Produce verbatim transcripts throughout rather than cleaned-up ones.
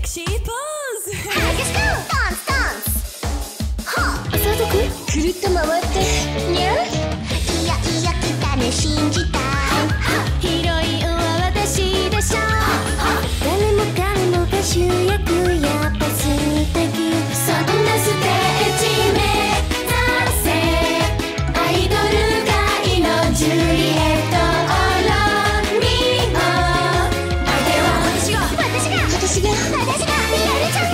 クシーポーズ。 ハゲストダンスダンス。はあ、早速くるっと回ってにゃん。いやいや来たね信じた。ヒロインは私でしょ。誰も彼もが主役やっぱ素敵。そんなステージ目指せアイドル界のジュリエット。私が私が私がミラルちゃんだ。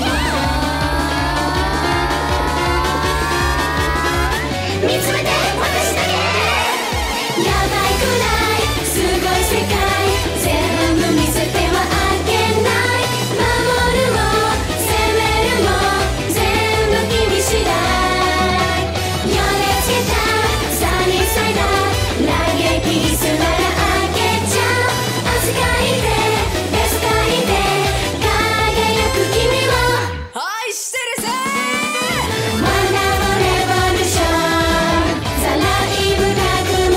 見つめて私だけ。やばいくらいすごい世界全部見せてはあげない。守るも攻めるも全部君次第。寄りつけたサニーサイダー来撃すならあげちゃう。扱いでデスカイで愛してるぜ。 ワンダーレボリューションザライブ革命。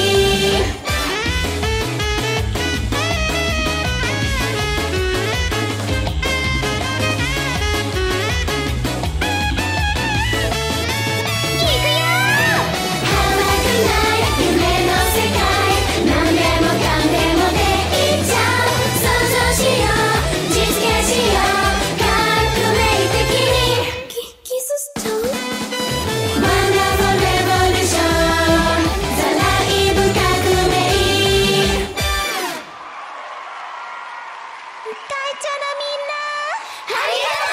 行くよ。甘くない夢の世界何でもかんでもできちゃう。想像しよう実現しよう会長のみんなありがとう。